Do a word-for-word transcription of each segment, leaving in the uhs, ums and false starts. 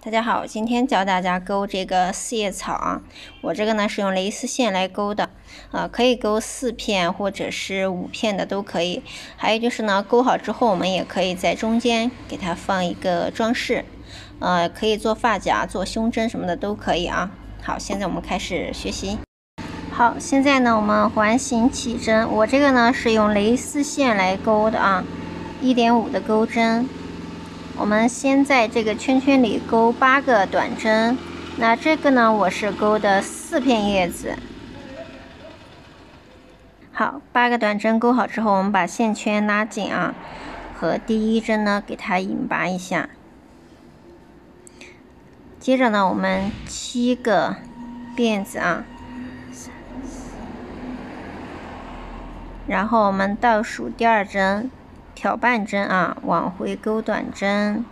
大家好，今天教大家钩这个四叶草啊，我这个呢是用蕾丝线来钩的，啊，可以钩四片或者是五片的都可以。还有就是呢，钩好之后，我们也可以在中间给它放一个装饰，呃，可以做发夹、做胸针什么的都可以啊。好，现在我们开始学习。好，现在呢我们环形起针，我这个呢是用蕾丝线来钩的啊， 一点五 的钩针。我们先在这个圈圈里钩八个短针，那这个呢，我是钩的四片叶子。好，八个短针钩好之后，我们把线圈拉紧啊，和第一针呢给它引拔一下。接着呢，我们七个辫子啊，然后我们倒数第二针。挑半针啊，往回钩短针，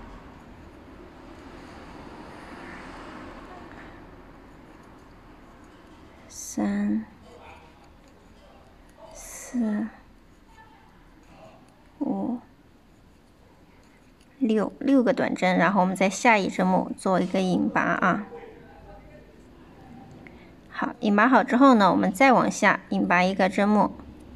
三、四、五、六，六个短针，然后我们在下一针目做一个引拔啊。好，引拔好之后呢，我们再往下引拔一个针目。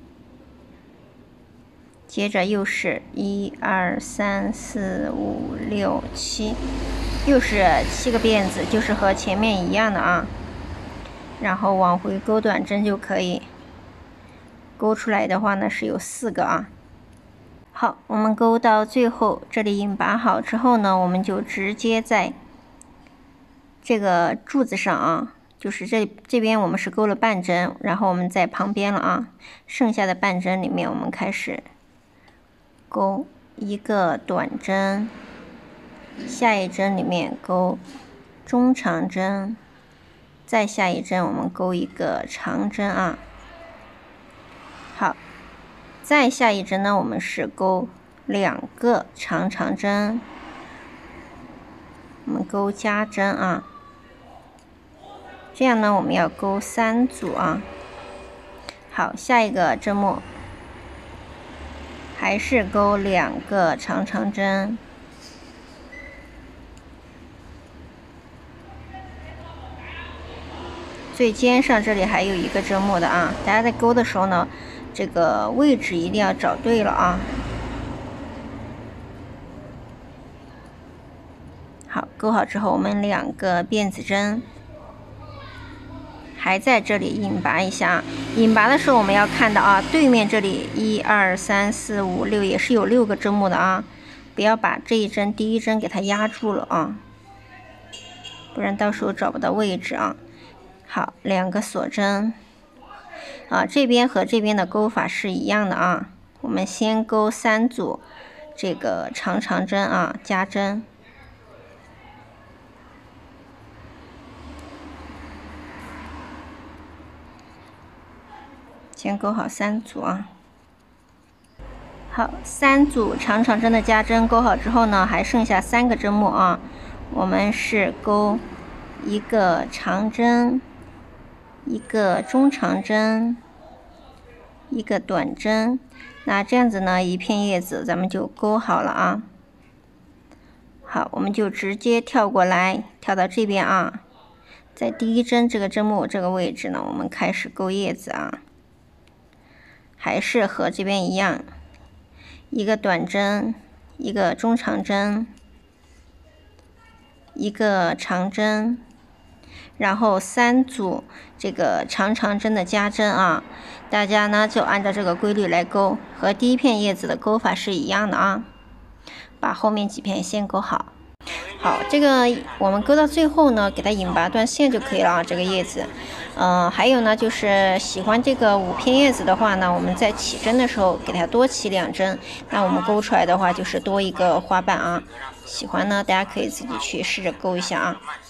接着又是一二三四五六七，又是七个辫子，就是和前面一样的啊。然后往回钩短针就可以，钩出来的话呢是有四个啊。好，我们钩到最后，这里引拔好之后呢，我们就直接在这个柱子上啊，就是这这边我们是钩了半针，然后我们在旁边了啊，剩下的半针里面我们开始钩一个短针，下一针里面钩中长针，再下一针我们钩一个长针啊。好，再下一针呢，我们是钩两个长长针，我们钩加针啊。这样呢，我们要钩三组啊。好，下一个针目。还是钩两个长长针，最尖上这里还有一个针目的啊，大家在钩的时候呢，这个位置一定要找对了啊。好，钩好之后，我们两个辫子针还在这里引拔一下，引拔的时候我们要看到啊，对面这里一二三四五六也是有六个针目的啊，不要把这一针第一针给它压住了啊，不然到时候找不到位置啊。好，两个锁针啊，这边和这边的钩法是一样的啊，我们先钩三组这个长长针啊，加针。先钩好三组啊。好，三组长长针的加针钩好之后呢，还剩下三个针目啊。我们是钩一个长针，一个中长针，一个短针。那这样子呢，一片叶子咱们就钩好了啊。好，我们就直接跳过来，跳到这边啊，在第一针这个针目这个位置呢，我们开始钩叶子啊。还是和这边一样，一个短针，一个中长针，一个长针，然后三组这个长长针的加针啊。大家呢就按照这个规律来钩，和第一片叶子的钩法是一样的啊。把后面几片先钩好。好，这个我们钩到最后呢，给它引拔断线就可以了啊。这个叶子，嗯、呃，还有呢，就是喜欢这个五片叶子的话呢，我们在起针的时候给它多起两针，那我们钩出来的话就是多一个花瓣啊。喜欢呢，大家可以自己去试着钩一下啊。